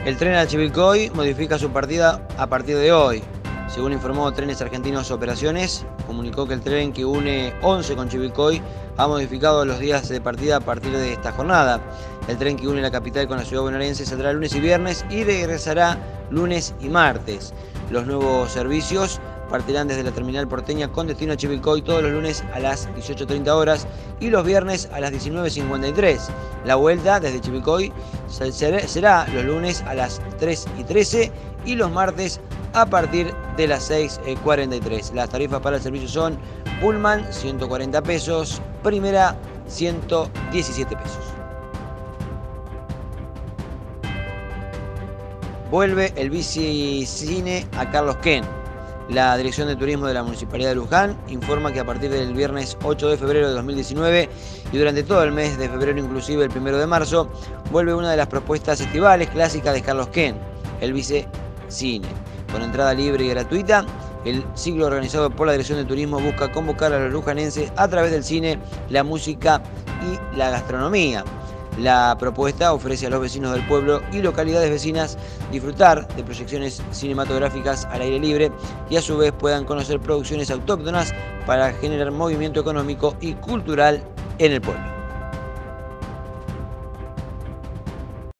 El tren a Chivilcoy modifica su partida a partir de hoy. Según informó Trenes Argentinos Operaciones, comunicó que el tren que une Once con Chivilcoy ha modificado los días de partida a partir de esta jornada. El tren que une la capital con la ciudad bonaerense saldrá lunes y viernes y regresará lunes y martes. Los nuevos servicios partirán desde la terminal porteña con destino a Chivilcoy todos los lunes a las 18:30 horas y los viernes a las 19:53. La vuelta desde Chivilcoy será los lunes a las 3:13 y los martes a partir de las 6:43. Las tarifas para el servicio son Pullman 140 pesos, Primera 117 pesos. Vuelve el bicicine a Carlos Ken. La Dirección de Turismo de la Municipalidad de Luján informa que a partir del viernes 8 de febrero de 2019 y durante todo el mes de febrero, inclusive el 1 de marzo, vuelve una de las propuestas estivales clásicas de Carlos Ken, el bicicine. Con entrada libre y gratuita, el ciclo organizado por la Dirección de Turismo busca convocar a los lujanenses a través del cine, la música y la gastronomía. La propuesta ofrece a los vecinos del pueblo y localidades vecinas disfrutar de proyecciones cinematográficas al aire libre y a su vez puedan conocer producciones autóctonas para generar movimiento económico y cultural en el pueblo.